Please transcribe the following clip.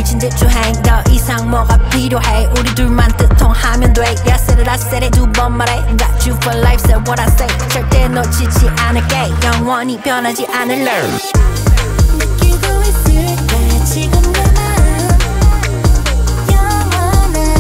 미친 듯 주행 더 이상 뭐가 필요해 우리 둘만 뜻통하면 돼 I said it I said it 두 번 말해 Got you for life said what I say 절대 놓치지 않을게 영원히 변하지 않을래